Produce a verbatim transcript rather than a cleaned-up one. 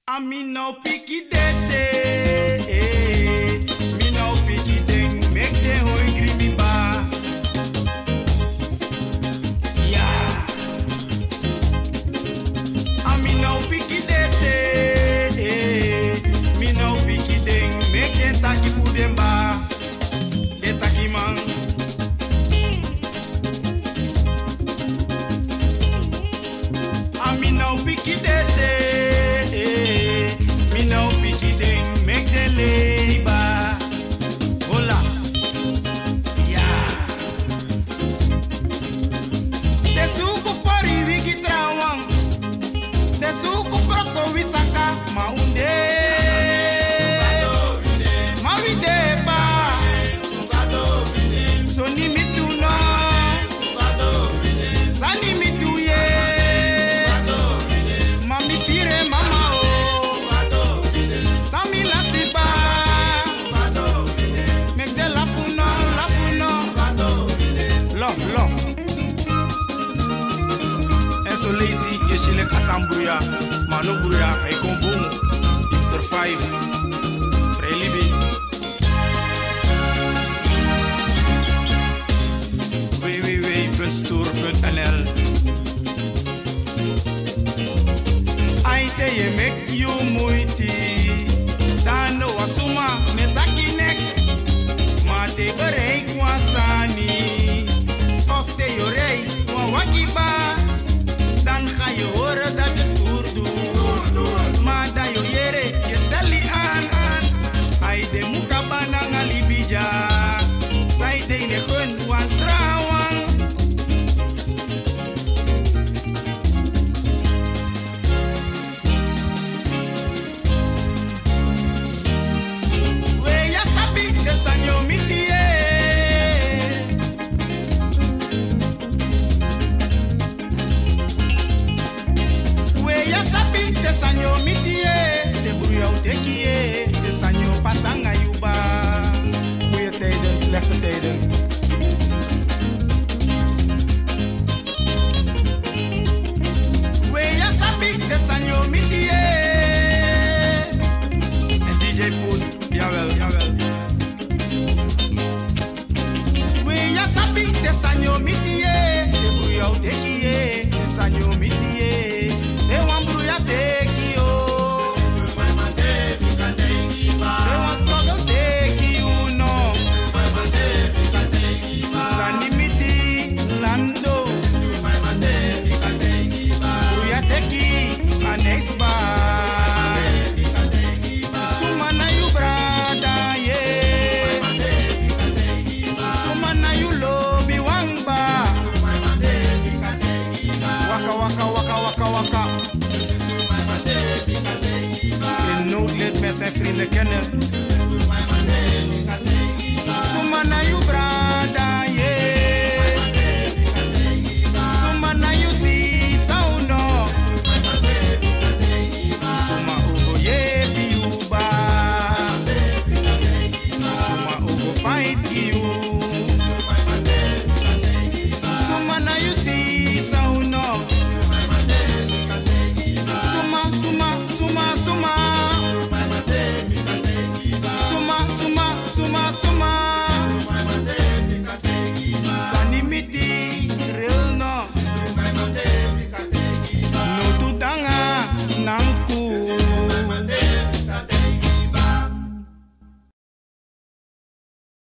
Ami nou piki dete, mi nou piki ding, mek de hoi grimi ba. Ja, ami nou piki dete, mi nou piki ding, mek de taki puden ba. De taki man. Ami nou piki dete. Hola, yeah. De suco pari wiki trawang, de suco proko wisaka maunde, mawide ba, soni mitu no, sani mitu ye, mami pire mama o, sami lasiba. So lazy, je chile kasambruya, mano bruya, hij kon boom, him survive, Vrijlibie. w w w punt stoer punt n l Aite je mek you moeiti, dano wasuma metaki next, ma te bereik wasani, of te yorei wawakiba. Dan ga je horen dat je stoer doet. Maar dat je jere, je stel je aan aan. Hij de muka banang alibija. Zij de ne gun wan trouwang. We ya sabi de sanyo mitie. De sanyo mitie, de broeia tekie, de sanyo pasanga yuba. Goeie tijden, slechte tijden. We ya sabi, de sanyo mitie. En D J Poes, jawel, jawel. We ya sabi, de sanyo mitie, de broeia tekie, de sanyo mitie. De wan broeia teki o. De wan struggle teki you no. Sanimiti lando. Broeia teki anex ba. Suma na you brada ye. Suma na you lobby wangba. Waka waka waka waka waka. In nood leert men zijn vrienden kennen.